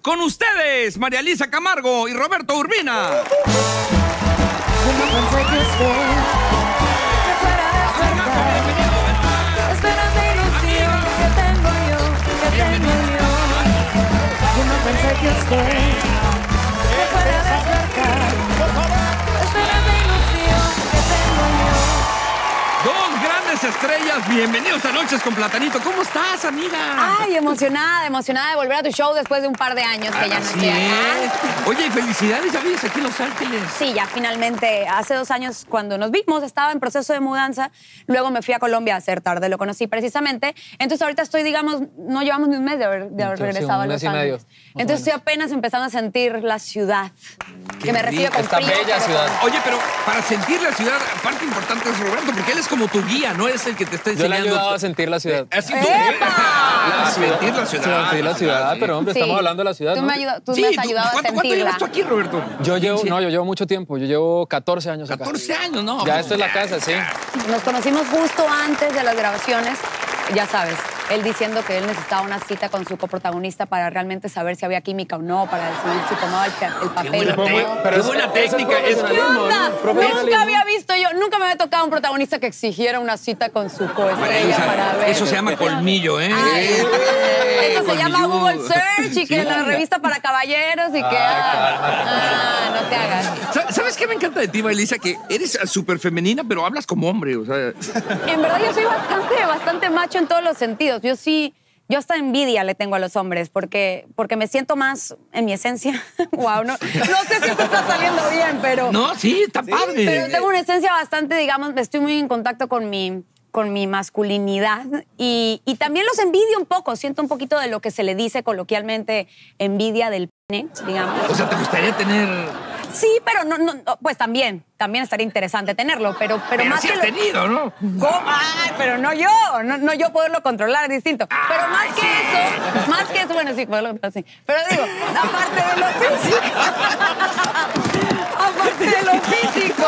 Con ustedes, María Elisa Camargo y Roberto Urbina. Yo no pensé que usted me fuera a despertar. Esperando ilusión que tengo yo. Yo no pensé que usted me fuera a despertar. Esperando ilusión que tengo yo. Dos grandes estrellas, bienvenidos a Noches con Platanito. ¿Cómo estás, amiga? Ay, emocionada de volver a tu show después de un par de años que ya no estoy acá. Oye, felicidades, ya vives aquí en Los Ángeles. Sí, ya finalmente, hace 2 años cuando nos vimos, estaba en proceso de mudanza, luego me fui a Colombia a hacer tarde, lo conocí precisamente, entonces ahorita estoy, digamos, no llevamos ni un mes de haber regresado a Los Ángeles. Entonces estoy apenas empezando a sentir la ciudad, que me recibe con esta frío. bella ciudad. Oye, pero para sentir la ciudad, parte importante es Roberto, porque él es como tu guía, no es el que te está Yo le enseñando. he ayudado a sentir la ciudad. Así tú. ¡Epa! A sentir la ciudad. Sentir la ciudad, pero hombre, Sí. estamos hablando de la ciudad, Tú ¿no? me has ayudado a ¿Cuánto sentirla. llevas tú aquí, Roberto? Yo llevo mucho tiempo. Yo llevo 14 años acá. 14 años, ¿no? Ya esta es la casa, sí. Nos conocimos justo antes de las grabaciones, ya sabes, él diciendo que él necesitaba una cita con su coprotagonista para realmente saber si había química o no, para decidir si tomaba el papel o no. Qué buena técnica. ¿Qué onda? Profesionalismo. Nunca había visto yo, nunca me había tocado un protagonista que exigiera una cita con su coestrella para ver. Eso se llama colmillo, ¿eh? Eso se llama Colmilludo. Google Search y que la revista para caballeros y que... no te hagas. ¿Sabes qué me encanta de ti, Elisa? Que eres súper femenina, pero hablas como hombre, o sea... En verdad yo soy bastante macho en todos los sentidos. Yo hasta envidia le tengo a los hombres porque me siento más en mi esencia. Wow, no sé si esto está saliendo bien, pero... No, sí, está padre. Pero tengo una esencia bastante, digamos, estoy muy en contacto con mi masculinidad y también los envidio un poco. Siento un poquito de lo que se le dice coloquialmente envidia del pene, digamos. O sea, ¿te gustaría tener...? Sí, pero no, pues también estaría interesante tenerlo, pero más sí que has tenido, ¿no? ¿Cómo? Ay, pero no yo poderlo controlar, es distinto. Pero más que eso, bueno, sí, poderlo controlar, sí. Pero digo, aparte de lo físico,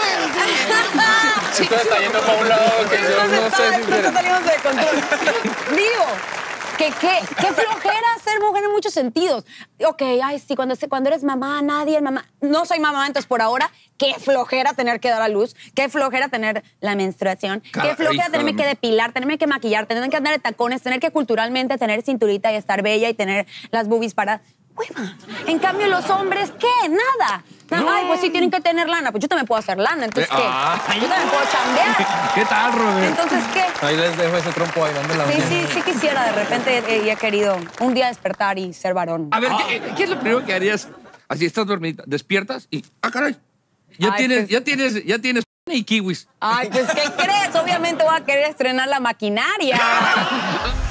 Esto está yendo para un lado que yo no sé si... Esto salimos de control. Digo, qué flojera ser mujer en muchos sentidos. Ok, ay, sí, cuando eres mamá, nadie es mamá. No soy mamá, entonces por ahora, qué flojera tener que dar a luz, qué flojera tener la menstruación, qué flojera tenerme que depilar, tenerme que maquillar, tener que andar de tacones, tener que culturalmente tener cinturita y estar bella y tener las boobies para... Hueva. En cambio, los hombres, ¿qué? Nada. No. Ay, pues sí, tienen que tener lana. Pues yo también puedo hacer lana, entonces, ¿qué? Yo también puedo chambear. ¿Qué tal, Roberto? Entonces, ¿qué? Ahí les dejo ese trompo bailando en la mañana. Sí quisiera de repente y he querido un día despertar y ser varón. A ver, ¿qué es lo primero que harías? Así estás dormida, despiertas y... ¡Ah, caray! Ya tienes y kiwis. Ay, pues, ¿qué crees? Obviamente voy a querer estrenar la maquinaria.